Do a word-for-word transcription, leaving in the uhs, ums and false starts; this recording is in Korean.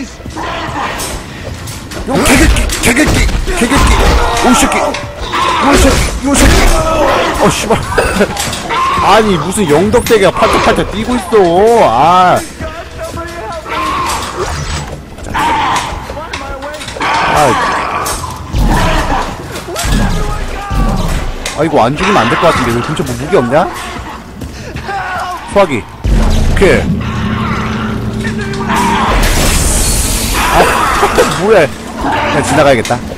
요 개개끼 개개끼 개개끼 오 새끼 요 새끼 요 새끼 어 씨발 아니 무슨 영덕대게가 팔짝팔짝 뛰고 있어. 아 아, 아 이거 안 죽으면 안 될 것 같은데. 왜 근처 뭐 무기 없냐? 소화기 오케이. 아 뭐야 그냥 지나가야겠다.